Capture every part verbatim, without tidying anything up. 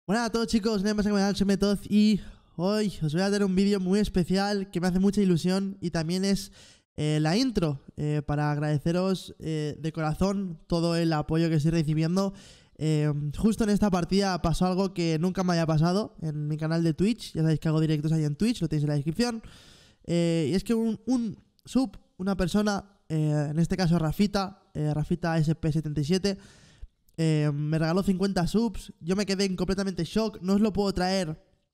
Buenas a todos chicos, me pasa con soy Metoz y hoy os voy a dar un vídeo muy especial que me hace mucha ilusión y también es eh, la intro eh, para agradeceros eh, de corazón todo el apoyo que estoy recibiendo. Eh, justo en esta partida pasó algo que nunca me había pasado en mi canal de Twitch, ya sabéis que hago directos ahí en Twitch, lo tenéis en la descripción. Eh, y es que un, un sub, una persona, eh, en este caso Rafita, eh, Rafita S P setenta y siete, Eh, me regaló cincuenta subs. Yo me quedé en completamente shock. No os lo puedo traer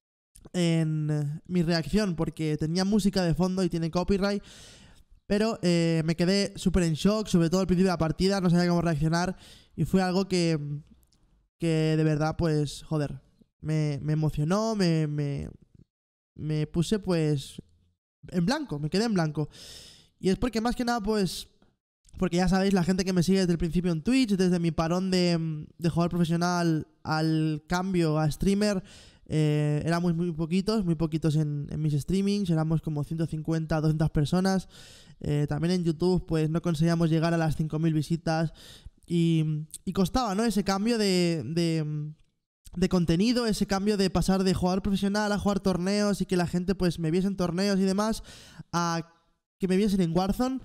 en mi reacción porque tenía música de fondo y tiene copyright. Pero eh, me quedé súper en shock, sobre todo al principio de la partida. No sabía cómo reaccionar. Y fue algo que, que de verdad, pues, joder, me, me emocionó, me, me, me puse pues en blanco, me quedé en blanco. Y es porque más que nada, pues... Porque ya sabéis, la gente que me sigue desde el principio en Twitch, desde mi parón de, de jugador profesional al cambio a streamer, eh, éramos muy poquitos, muy poquitos en, en mis streamings, éramos como ciento cincuenta, doscientas personas. Eh, también en YouTube pues no conseguíamos llegar a las cinco mil visitas y, y costaba, ¿no? Ese cambio de, de, de contenido, ese cambio de pasar de jugador profesional a jugar torneos y que la gente pues me viese en torneos y demás, a que me viesen en Warzone.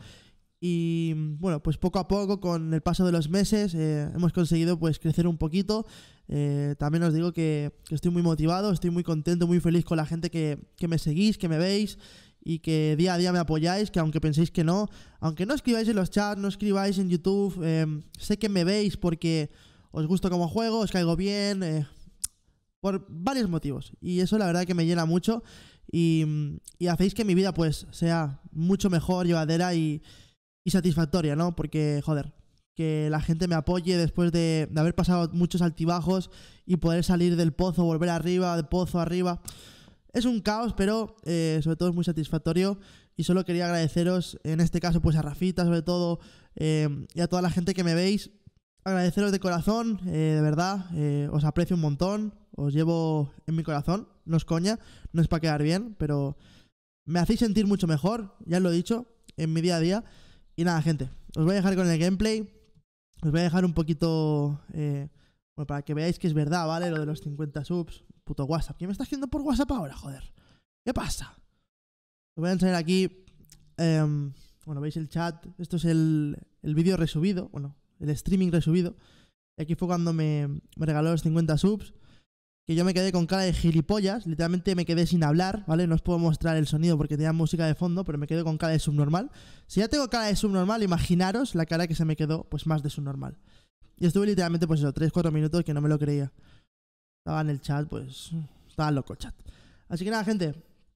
Y bueno, pues poco a poco, con el paso de los meses, eh, hemos conseguido pues crecer un poquito. Eh, también os digo que, que estoy muy motivado, estoy muy contento, muy feliz con la gente que, que me seguís, que me veis y que día a día me apoyáis, que aunque penséis que no, aunque no escribáis en los chats, no escribáis en YouTube, eh, sé que me veis porque os gusto como juego, os caigo bien, eh, por varios motivos. Y eso la verdad que me llena mucho y, y hacéis que mi vida pues sea mucho mejor, llevadera y... y satisfactoria, ¿no? Porque, joder, que la gente me apoye después de, de haber pasado muchos altibajos y poder salir del pozo, volver arriba, del pozo arriba. Es un caos, pero eh, sobre todo es muy satisfactorio y solo quería agradeceros, en este caso, pues a Rafita, sobre todo, eh, y a toda la gente que me veis. Agradeceros de corazón, eh, de verdad, eh, os aprecio un montón, os llevo en mi corazón, no es coña, no es para quedar bien, pero me hacéis sentir mucho mejor, ya lo he dicho, en mi día a día. Y nada, gente, os voy a dejar con el gameplay. Os voy a dejar un poquito eh, bueno, para que veáis que es verdad, ¿vale? Lo de los cincuenta subs. Puto WhatsApp. ¿Quién me está haciendo por WhatsApp ahora, joder? ¿Qué pasa? Os voy a enseñar aquí eh, bueno, veis el chat. Esto es el, el vídeo resubido. Bueno, el streaming resubido. Y aquí fue cuando me, me regaló los cincuenta subs. Que yo me quedé con cara de gilipollas. Literalmente me quedé sin hablar, ¿vale? No os puedo mostrar el sonido porque tenía música de fondo, pero me quedé con cara de subnormal. Si ya tengo cara de subnormal, imaginaros la cara que se me quedó, pues más de subnormal. Y estuve literalmente, pues eso, tres cuatro minutos que no me lo creía. Estaba en el chat, pues... Estaba loco el chat. Así que nada, gente.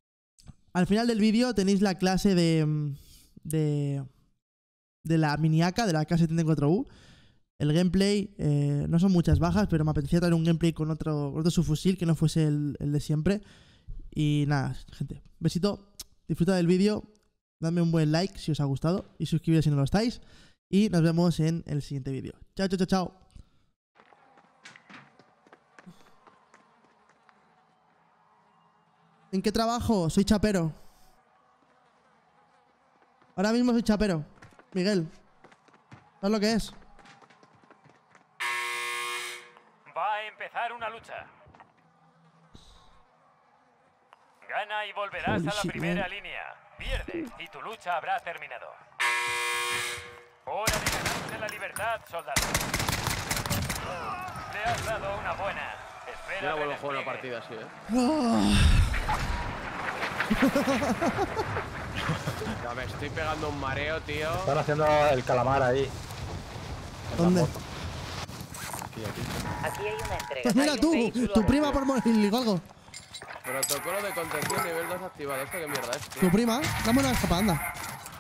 Al final del vídeo tenéis la clase de... De... De la miniaca, de la K setenta y cuatro U. El gameplay, eh, no son muchas bajas, pero me apetecía traer un gameplay con otro, otro subfusil que no fuese el, el de siempre. Y nada, gente, besito, disfruta del vídeo, dadme un buen like si os ha gustado y suscribiros si no lo estáis. Y nos vemos en el siguiente vídeo. Chao, chao, chao, chao. ¿En qué trabajo? Soy chapero. Ahora mismo soy chapero. Miguel, ¿sabes lo que es? Va a empezar una lucha. Gana y volverás Holy a la shit, primera man. línea. Pierde y tu lucha habrá terminado. Hora de ganarse la libertad, soldado. Le has dado una buena. Espera. Yo no vuelvo a jugar una partida así, ¿eh? No, me estoy pegando un mareo, tío. Están haciendo el calamar ahí. ¿Dónde? Aquí, aquí. Aquí hay una entrega. Pues mira Hay un tú, vehículo tu a prima bordo. por morir, algo. Protocolo de contención nivel dos activado. ¿Esto qué mierda es, tío? Tu prima, dame una escapada, anda.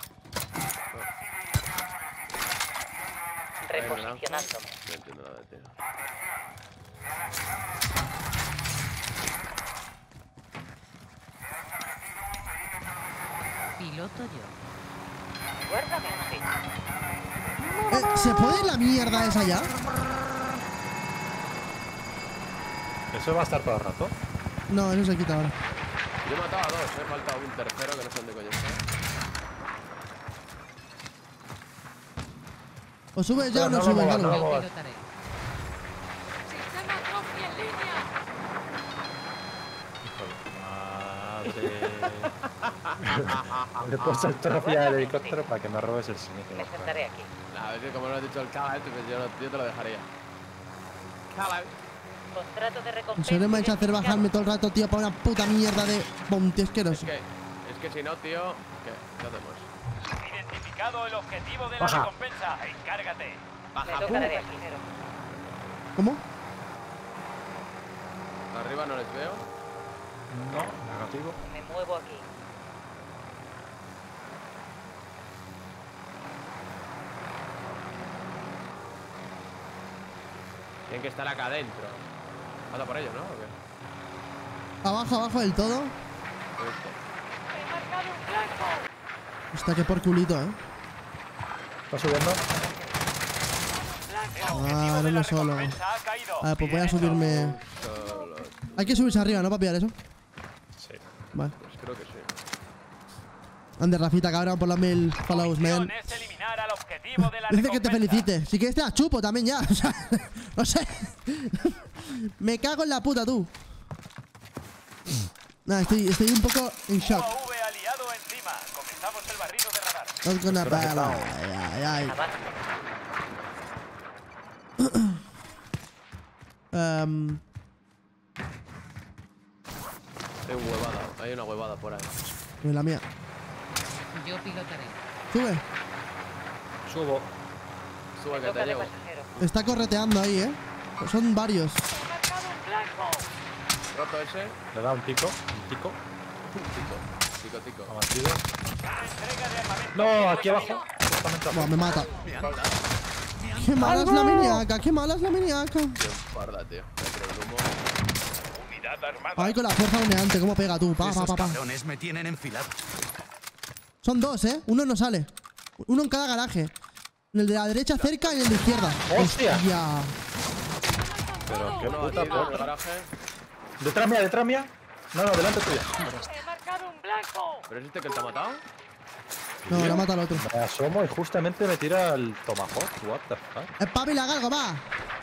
Reposicionando. No entiendo nada, tío. Piloto yo. Guárdame un sitio. Eh, ¿Se puede ir la mierda esa ya? ¿Eso va a estar todo el rato? No, eso se quita ahora. Yo he matado a dos, me falta un tercero que no sé dónde coño está. ¿O subes ya o Pero no no lo subes, muevas, Galo? no lo Yo muevas. pilotaré. ¡Sistema Trophy en línea! te... Le he puesto el trofeo al helicóptero para que me robes el siniestro. Me sentaré aquí. A ver, como lo has dicho el cava, pues yo, no- yo te lo dejaría. Cava. Contrato de ¿En recompensa. serio me vais a hacer bajarme todo el rato, tío, para una puta mierda de monte Es asqueroso? que, es que si no, tío, ¿qué? ¿Qué hacemos? Identificado el objetivo de la Baja. recompensa. Encárgate. Me Baja, toca pum. de aquí. ¿Cómo? Arriba no les veo. No, negativo. Me muevo aquí. Tienen que estar acá adentro. Pasa por ellos, ¿no? ¿O qué? Abajo, abajo del todo. Esto. Hostia, qué por culito, eh. ¿Está subiendo? Ah, no lo solo. Recompensa ha caído. A ver, pues voy a Bien hecho. subirme. Solo. Hay que subirse arriba, ¿no? Para pillar eso. Sí. Vale. Pues creo que sí. Ande, Rafita, cabrón, por los mil follows, man. Misión es eliminar al objetivo de la Dice que te recompensa. felicite. Si quieres te la chupo también ya. O sea, no sé. Me cago en la puta, tú. Nah, estoy, estoy un poco en shock. U A V aliado encima. Comenzamos el barrido de radar. Not gonna bala. Ay, ay, Avanza. ay. Um, Hay un huevada. Hay una huevada por ahí. pues la mía. Yo pilotaré. Sube. Subo. Sube Me que toca te de llevo. pasajero. Está correteando ahí, eh. Pues son varios. Roto ese. Le da un tico. Un tico. Tico, tico. Abatido. Entrega de armamento. No, aquí abajo. Justamente Buah, abajo. me mata. Qué mala es la miniaca, qué mala es la miniaca. Tío, parda, tío. Dentro del humo. Unidad armada. Ay, con la fuerza humeante, cómo pega tú. Pa, pa, Esos pa, pa. cabrones me tienen enfilado. Son dos, eh. Uno no sale. Uno en cada garaje. En el de la derecha cerca y en el de izquierda. ¡Hostia! Hostia. Pero qué Uno puta aquí en el porra. garaje. Detrás mía, detrás mía. No, no, delante tuya. ¿Pero es este que te ha matado? No, la mata al otro. Me asomo y justamente me tira el tomahawk. What the fuck. Eh, papi, la galgo, va.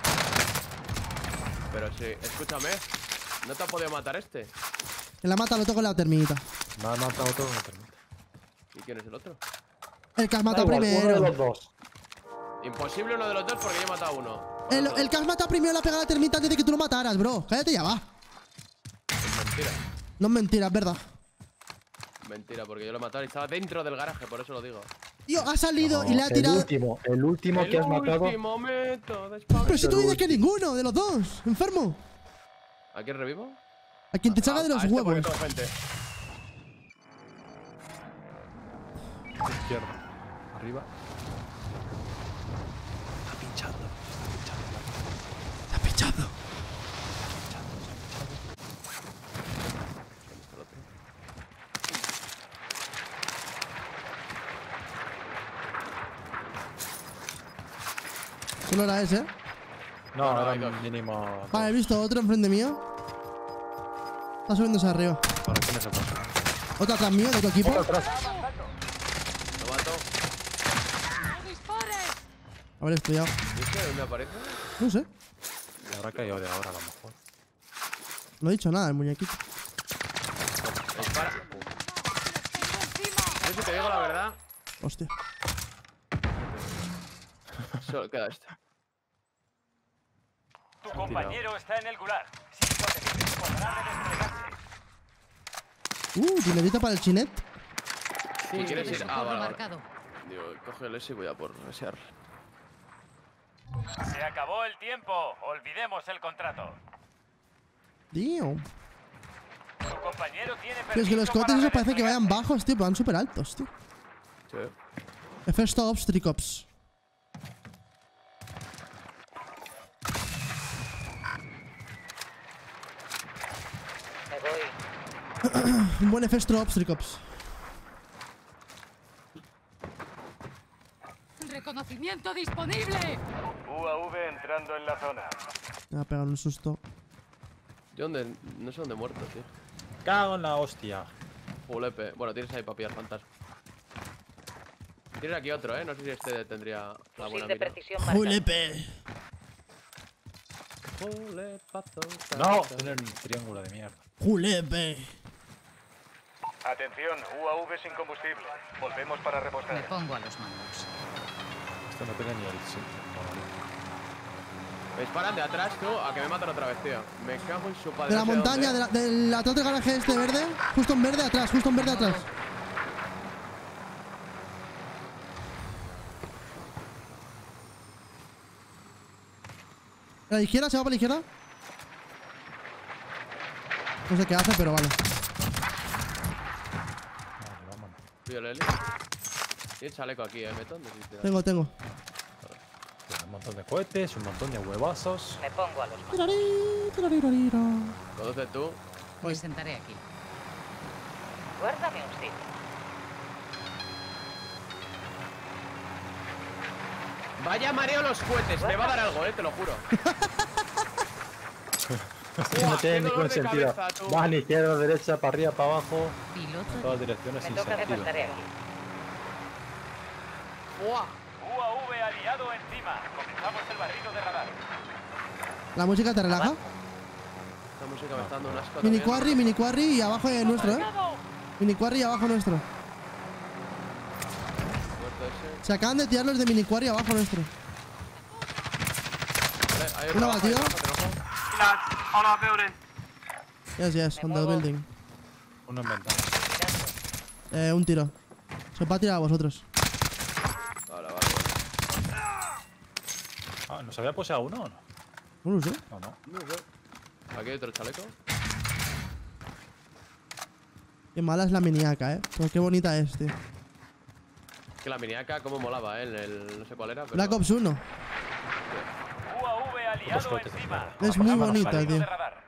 Pero sí, escúchame. ¿No te ha podido matar este? Que la mata al otro con la terminita. Me ha matado todo, no permite. ¿Y quién es el otro? El que has Da matado igual, uno de primero. los dos. Imposible uno de los dos porque yo he matado a uno. El, el que has matado primero le ha pegado la terminita antes de que tú lo mataras, bro. Cállate ya, va. Es mentira. No es mentira, es verdad. Mentira, porque yo lo he matado y estaba dentro del garaje, por eso lo digo. Tío, ha salido y No, le ha tirado. El último, el último que has matado. último método de spam. Pero si tú el dices que ninguno de los dos, enfermo. ¿A quién revivo? A quien te salga de A- los a este huevos. porque tengo gente. Izquierda. Arriba. Está pinchando. Está pinchado. Solo era ese, ¿eh? No, No, no, era hay dos. un mínimo. Vale, he visto otro enfrente mío. Está subiéndose arriba. ¿Para quién es el paso? Otro atrás mío, de otro equipo. Otro atrás. Lo mato. Haber estudiado. ¿Y este dónde aparece? No sé. Le habrá caído de ahora a lo mejor. No he dicho nada, el muñequito. Dispara. Yo si te digo la verdad, Hostia. solo queda este. Tu compañero está en el gulag. Si sobrevives, podrá redesplegarse. Uh, dinerito para el chinet. Si quieres ir. Ah, Socorro vale, vale. marcado. Digo, coge el S y voy a por resear. Se acabó el tiempo. Olvidemos el contrato. Tío. Tu compañero tiene Tío, es que los permiso cohetes para esos parece que vayan redesplegarse. bajos, tío, pero van súper altos, tío. Sí. First Ops, Tricops. Me voy. Un buen First Ops, Tricops. ¡Reconocimiento disponible! U A V entrando en la zona. Me va a pegar un susto. Yo dónde, no sé dónde he muerto, tío. Cago en la hostia. Julepe. Bueno, tienes ahí para pillar fantasma. Tienes aquí otro, eh. No sé si este tendría la Fusil buena de mira. precisión marcado. Julepe. Julepazo, No, ta, ta. tiene un triángulo de mierda. Julepe. Atención, U A V sin combustible. Volvemos para Me repostar. pongo a los mandos. Esto no tiene ni el sitio. Me disparan de atrás, tú, a que me matan otra vez, tío. Me cago en su padre. De la no sé montaña, dónde. de la, del atrás del garaje este verde. Justo en verde atrás, justo en verde atrás. ¿A la izquierda? ¿Se va para la izquierda? No sé qué hace, pero vale. Vale, vámonos. Tío, Leli. Tiene chaleco aquí, eh, Meto. Necesito- Tengo, tengo. Tiene un montón de cohetes, un montón de huevazos. Me pongo a los mandos. Tirarí, tirarirarira. Conduce tú. Me sentaré aquí. Guárdame un sitio. Vaya mareo los cohetes. Me va a dar algo, eh, te lo juro. Esto no tiene qué ningún dolor de sentido. cabeza, tú. Vas a la izquierda, derecha, para arriba, para abajo. En Piloto. todas direcciones Me sin toca sentido. repostaré aquí. Buah. U A V aliado encima. Comenzamos el barrido de radar. ¿La música te relaja? Esta música me está dando un asco. Mini también. quarry, mini quarry y abajo es nuestro, ¿eh? Mini quarry y abajo nuestro. Muerto ese. Se acaban de tirar los de mini quarry abajo nuestro. Vale, hay otro Uno abajo, batido. hay otro, te lo juro. Yes, yes, on the building. Uno en ventana. Eh, un tiro. Se va a tirar a vosotros. Vale, vale, vale. Ah, ¿nos había poseado uno o no? No lo sé. No, no. No sé. Aquí hay otro chaleco. Qué mala es la miniaca, eh. Pero qué bonita es, tío. Que la miniaca como molaba, eh. El, el- no sé cuál era, pero. Black Ops uno. U A V aliado cohetes, encima. mierda. Es muy Comenzamos bonita, barrido tío. de radar.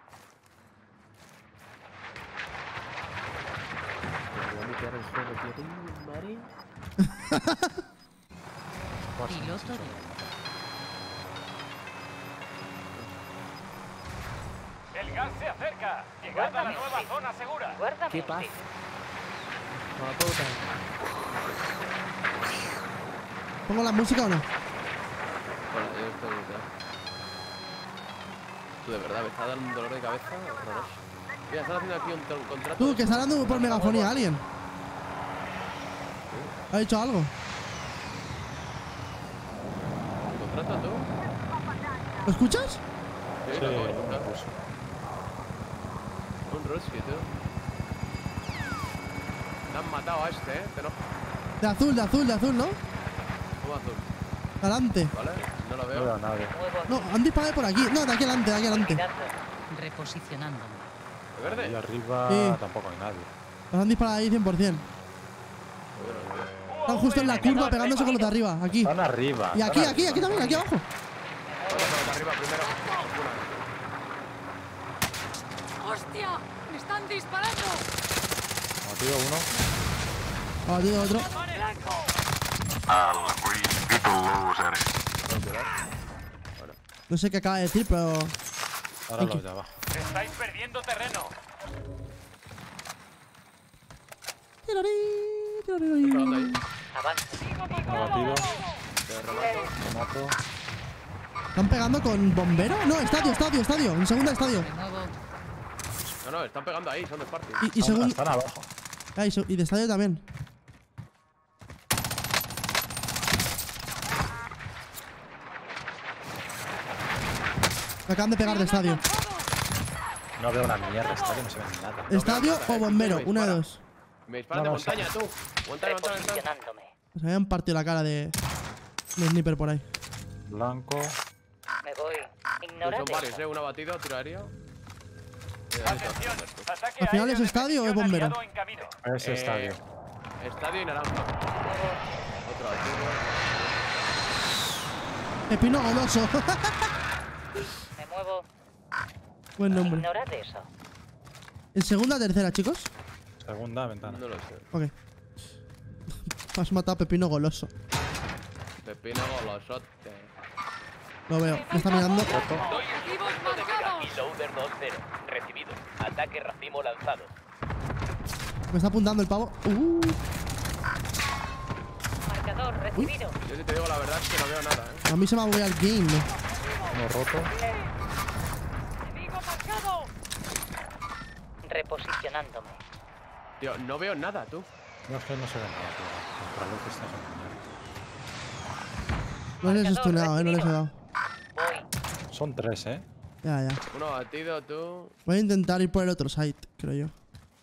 Piloto de. El gas se acerca. Llegad a la Guárdame un nueva sitio. zona segura. Guárdame ¿Qué un pasa? sitio. ¿Pongo la música o no? Bueno, yo estoy literal. Tú de verdad me está dando un dolor de cabeza horroroso. Mira, están haciendo aquí un, un contrato. Tú, que está hablando por megafonía alguien. ¿Ha dicho algo? ¿Un contrato tú? ¿Lo escuchas? Sí, Sí, lo acabo de escuchar. pues, Un Ruski, tío. Te han matado a este, eh. Te no. De azul, de azul, de azul, ¿no? Como azul, Adelante. ¿vale? No lo no veo. veo a nadie. Muevo aquí. No, han disparado por aquí. No, de aquí adelante, de aquí adelante. Mirando. Reposicionándome. ¿De verde? Ahí arriba Sí. tampoco hay nadie. Los han disparado ahí cien por cien. Están justo en la curva pegándose con los de arriba. Aquí. Están arriba. Y aquí, están aquí, aquí arriba. también, aquí abajo. Vamos por acá arriba primero. ¡Hostia! ¡Me están disparando! Abatido uno. Ha batido otro. No sé qué acaba de decir, pero. Ahora los de abajo. Estáis perdiendo terreno. Tirarí, tirarí. Disparando ahí. Avanza. Abatido. Te remato. Remato. ¿Están pegando con bombero? No, estadio, estadio, estadio. En segunda estadio. Me muevo. No, no, están pegando ahí, son de Sparty. Y, y Están- segundo. Están abajo. Ah, y, se- y de estadio también. Me acaban de pegar de estadio. No veo una mierda. Estadio no se ve nada. Estadio nada, o eh, bombero, me una de dispara. dos. Me disparan de No, no, montaña, tú. Montaña, montaña, montaña. Reposicionándome. Se habían partido la cara de. de sniper por ahí. Blanco. Me voy. Pues Ignorad son varios, eso. eh. Uno batido, tiro aéreo. Atención. Ataque ¿Al final aéreo es de estadio o es precisión bombero? aliado en camino. Ese Eh, estadio. Estadio y naranja. Me muevo. Otro batido. Pepino goloso. Me muevo. Buen nombre. Ignorad eso. En segunda, tercera, chicos. Segunda ventana. No lo sé. Ok. Has matado a Pepino goloso. Pepino golosote. Lo veo. Me está mirando. ¡Objetivos marcados! Loader dos cero. Recibido. Ataque racimo lanzado. Me está apuntando el pavo. Uh. Marcador recibido. Yo si te digo la verdad es que no veo nada, eh. A mí se me ha bugueado el game. Uno roto. Reposicionándome. Tío, no veo nada, tú. No, es que no se ve nada, tío. Contra lo que estás enseñando. No les he stunado, eh, no les he dado. Voy. Son tres, ¿eh? Ya, ya. Uno batido, tú. Voy a intentar ir por el otro side, creo yo.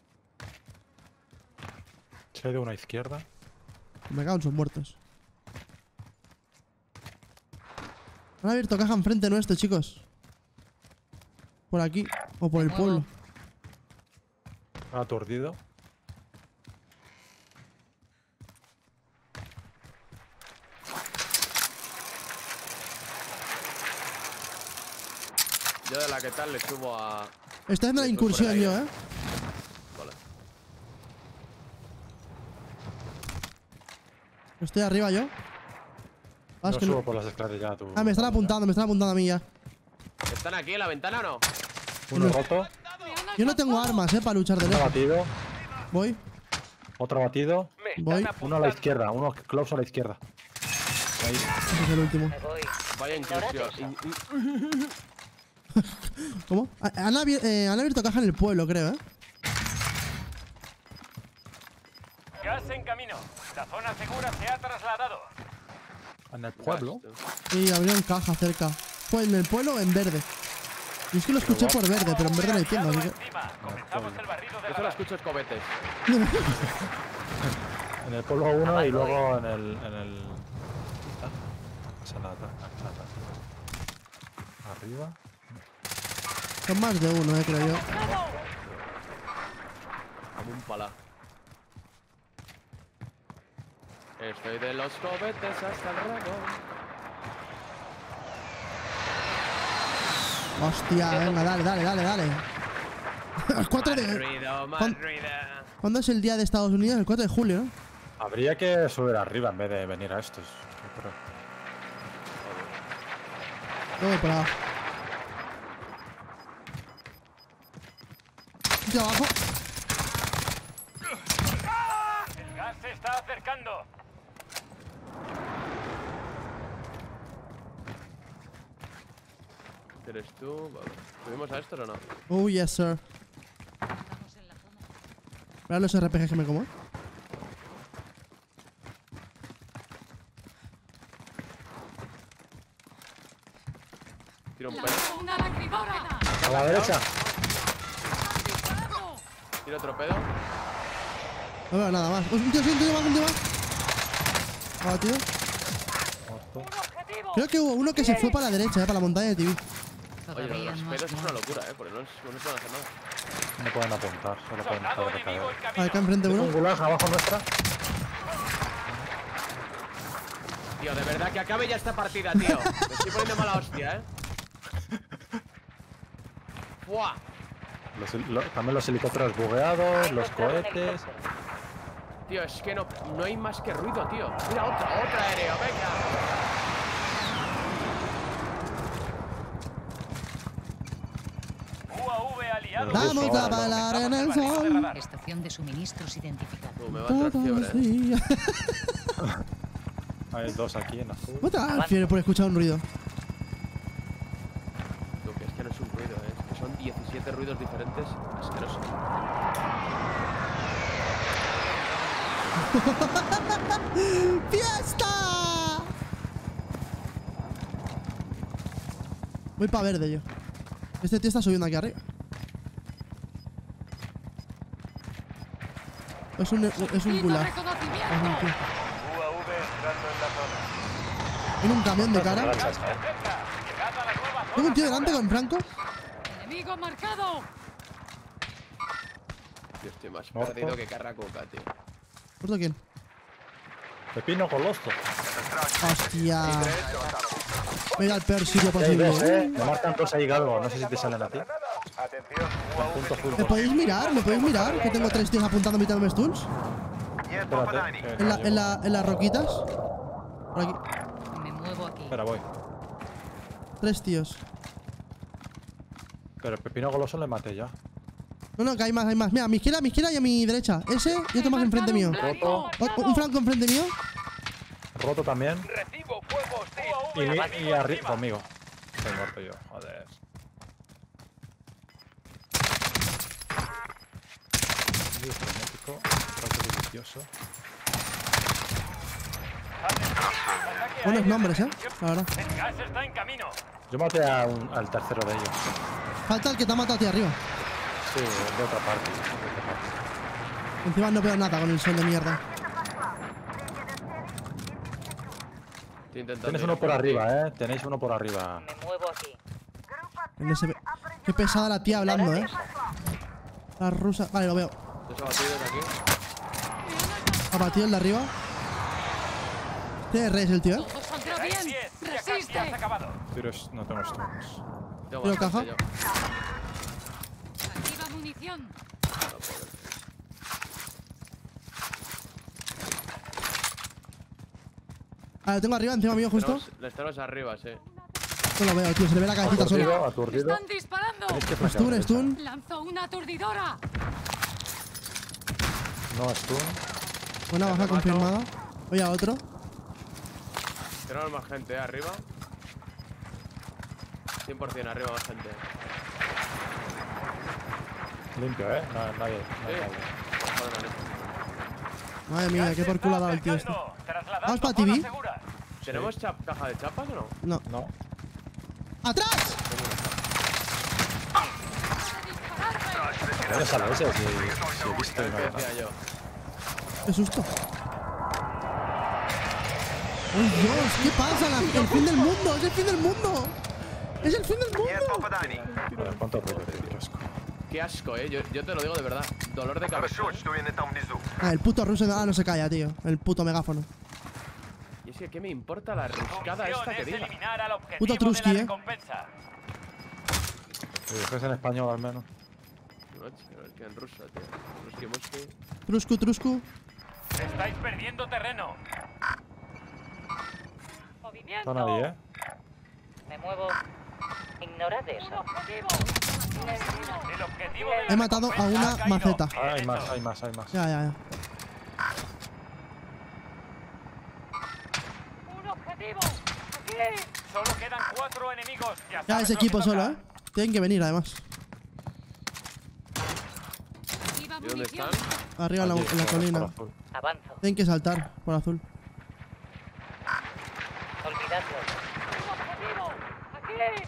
Se ha ido una izquierda. Me cago en sus muertos. Han abierto caja enfrente nuestro, chicos. Por aquí. O por el pueblo. Aturdido. Yo de la que tal le subo a. Estoy haciendo la Le subo por incursión ahí. yo, eh. Vale. Estoy arriba yo. Ah, es No que subo no- por las escaleras ya, tú. Ah, me están apuntando, me están apuntando a mí ya. ¿Están aquí en la ventana o no? Uno roto. Yo no tengo armas, eh, para luchar de Uno lejos. batido. Voy, Otro batido. Me están Voy. apuntando. Uno a la izquierda. Uno close a la izquierda. Ahí. ese es el último. Me voy. Vaya Ignórate incursión. eso. In- in- ¿Cómo? Ah, Han, abier- eh, han abierto caja en el pueblo, creo, eh. Gas en camino. La zona segura se ha trasladado. En el pueblo. Sí, abrieron caja cerca. Fue en el pueblo o en verde. Y es que lo escuché por verde, pero en verde no hay tienda, así que. Encima. Comenzamos el barrido de Yo la solo escucho escopetes. En el pueblo uno y luego en el. En el... Ah, esa nada, nada. Arriba. Son más de uno, eh, creo yo. Como un pala. Estoy de los cohetes hasta el rabo. Hostia, venga, dale, dale, dale, dale. El cuatro Más de. ruido, más ¿Cuán- ruido. ¿Cuándo es el día de Estados Unidos? El cuatro de julio, ¿no? Habría que subir arriba en vez de venir a estos. Yo creo. Yo voy por abajo. Aquí abajo. El gas se está acercando. ¿Eres tú? Vale. ¿Subimos a esto o no? Oh, yes, sir. Estamos en la zona. Mira los R P Gs que me como. Tiro un pedo. ¡Lanza una lacrimógena! A la derecha. ¡Están disparando! Tiro otro pedo. No veo nada más. Un tío, sí, un tío más, un tío más. Ah, tío. Muerto. Creo que hubo uno que se fue para la derecha, eh, para la montaña de T V. Oye, Todavía los no pedos has es una muerto. locura, eh, porque no, es- no nos pueden hacer nada. No pueden apuntar, solo pueden Soldado estar de enemigo caer. en Ah, camino. acá enfrente Un uno. gulag abajo nuestra. Tío, de verdad, que acabe ya esta partida, tío. Me estoy poniendo mala hostia, eh. ¡Fua! Los, lo- también los helicópteros bugueados, los cohetes. Tío, es que no, no hay más que ruido, tío. Mira, otra, otra aéreo, venga. U A V aliado. Vamos a Vamos bailar en el Comenzamos el barrido de sol. radar. Estación de suministros identificada. Tú, me va a entrar Todos fiebre, los eh. días. Hay dos aquí en azul. ¿Cómo te va fiebre por escuchar un ruido? Tú, que es que no es un ruido, eh. Es que son diecisiete ruidos diferentes asquerosos. ¡Fiesta! Voy para verde yo. Este tío está subiendo aquí arriba. Es un, es un ¡Necesito gulag. reconocimiento! Es un tío. U A V entrando en la zona. Tiene un camión de cara. Gas cerca. Llegada a la nueva zona. Tengo un tío delante segura. con Franco. ¡Enemigo marcado! Yo estoy más Muerto. perdido que carracoca, tío. ¿Muerto quién? Pepino coloso. Hostia. Mira el peor sitio Ahí ves, posible. eh. Me marcan dos ahí galgo. No sé si te salen a ti. Atención, U A V Punto full. ¿Me podéis mirar? ¿Me podéis mirar? Que tengo tres tíos apuntando a mitad de mis stuns. Espérate. eh, En, la, llego. en, la, en las roquitas. Por aquí. Me muevo aquí. Espera, voy. Tres tíos. Pero el pepino goloso le maté ya. No, no, que hay más, hay más. Mira, a mi izquierda, a mi izquierda y a mi derecha. Ese y otro más enfrente mío. Blanco. O- un Franco enfrente mío. Roto también. Recibo fuego hostil. Y, mi- y arriba conmigo. Estoy muerto yo, joder. Dios, frenético. delicioso. Falso delicioso. Buenos nombres, ¿eh? La verdad. El gas está en camino. Yo maté a un- al tercero de ellos. Falta el que te ha matado a ti arriba. Sí, de otra parte. De otra parte. Encima no veo nada con el sol de mierda. Estoy intentando Tenéis ir uno a por aquí. arriba, eh. Tenéis uno por arriba. Me muevo aquí. En ese... Qué pesada la tía hablando, ¿eh? La rusa. Vale, lo veo. Dos abatidos aquí. Abatido el de arriba. Tiene res el tío, ¿eh? Todo saldrá Quedáis bien. diez. Ya casi has Resiste. acabado. Pero es- no tengo stuns. Tengo ¿Pero bastante caja? yo. Activa munición. Ah, lo tengo arriba, encima mío justo. Tenemos- Les tenemos arriba, sí. No lo veo, tío. Se le ve la cabecita sola. Aturdido, aturdido. Están disparando. Tenéis que flanquear Stun, derecha. stun. Lanzó una aturdidora. No, stun. Buena baja mato. confirmada. Voy a otro. Tenemos más gente, ¿eh? Arriba. cien por cien arriba más gente. Limpio, eh. No, nadie. No hay Sí. nadie. Joder, vale. Madre mía, Gas qué por está culo ha dado el tío este. acercando. Trasladando Vamos pa' a zona T V. segura. ¿Tenemos chap- caja de chapas o no? No. No. ¡Atrás! ¿Dónde sale ese? Si, si he visto y Es no que veo nada. decía yo. ¡Qué susto! ¡Ay, Dios! ¿Qué pasa? La- ¡El fin del mundo! ¡Es el fin del mundo! ¡Es el fin del mundo! Joder, cuánto ruido, tío, qué asco. Qué asco, eh. Yo, yo te lo digo de verdad. Dolor de cabeza. Ah, el puto ruso ah, no se calla, tío. El puto megáfono. Y es que, ¿qué me importa la Tu riscada función esta que es diga? eliminar al objetivo Puto de Trusky, la eh. recompensa. Si dices en español al menos. No, es que en ruso, tío. Ruski muski. Truscu, truscu. Estáis perdiendo terreno. Movimiento. Está nadie, eh. Me muevo. Ignorad eso. El objetivo de la He matado a recompensa una ha caído. maceta. Bien Ah, hay hecho. más, hay más, hay más. Ya, ya, ya. Un objetivo. Solo quedan cuatro enemigos. Ya, Ya sabes ese lo que equipo toca. solo, ¿eh? Tienen que venir, además. Activa ¿Y dónde munición. están? Arriba en la, Allí, en la por- por colina. azul. Avanzo. Tienen que saltar por azul. Olvidadlo. Un objetivo. Aquí.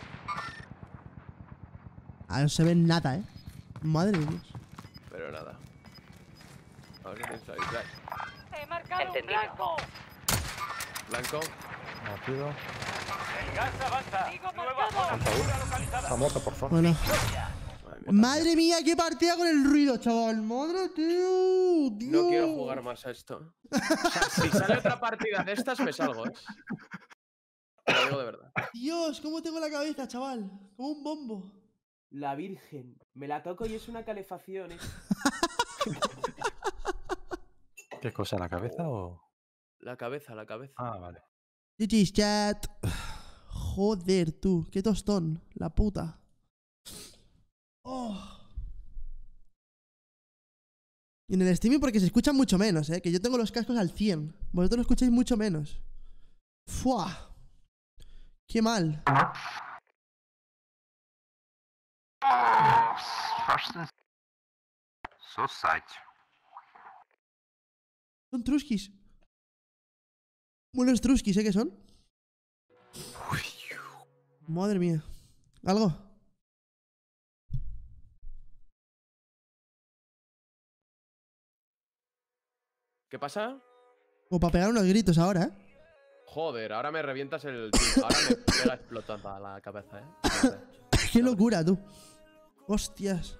Ah, no se ve nada, ¿eh? Madre de Dios. Pero nada. A ver qué tienes ahí. Flash. He marcado un blanco. Blanco. Batido. El gas avanza. Nueva marcado. zona Falta segura uno. localizada. Está muerto, por favor. Bueno. Madre mía. Madre mía, qué partida con el ruido, chaval. Madre, tío. Dios. No quiero jugar más a esto. O sea, si sale otra partida de estas, me salgo, ¿eh? Te lo digo de verdad. Dios, cómo tengo la cabeza, chaval. Como un bombo. La Virgen. Me la toco y es una calefacción. ¿eh? ¿Qué cosa? ¿La cabeza o...? La cabeza, la cabeza. Ah, vale. G G's chat. Joder, tú. Qué tostón. La puta. Oh. Y en el streaming porque se escucha mucho menos, ¿eh? Que yo tengo los cascos al cien. Vosotros lo escucháis mucho menos. ¡Fua! ¡Qué mal! Son truskis. Buenos truskis, ¿eh? ¿Qué son? Madre mía. ¿Algo? ¿Qué pasa? Como para pegar unos gritos ahora, ¿eh? Joder, ahora me revientas el... Ahora me pega explotando la cabeza, ¿eh? Joder. ¡Qué locura, tú! ¡Hostias!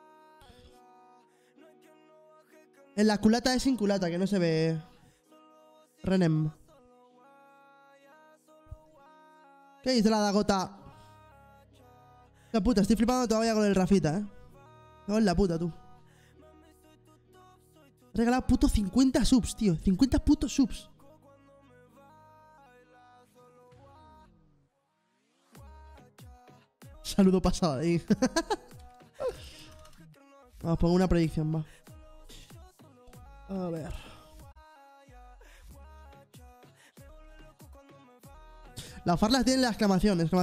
En la culata es sin culata, que no se ve... Renem. ¿Qué dice la Dagota? La puta, estoy flipando todavía con el Rafita, ¿eh? No, en la puta, tú. He regalado puto cincuenta subs, tío. cincuenta putos subs. Saludo pasado ahí. Vamos, pongo una predicción, va. A ver. Las farlas tienen la exclamación, exclamación.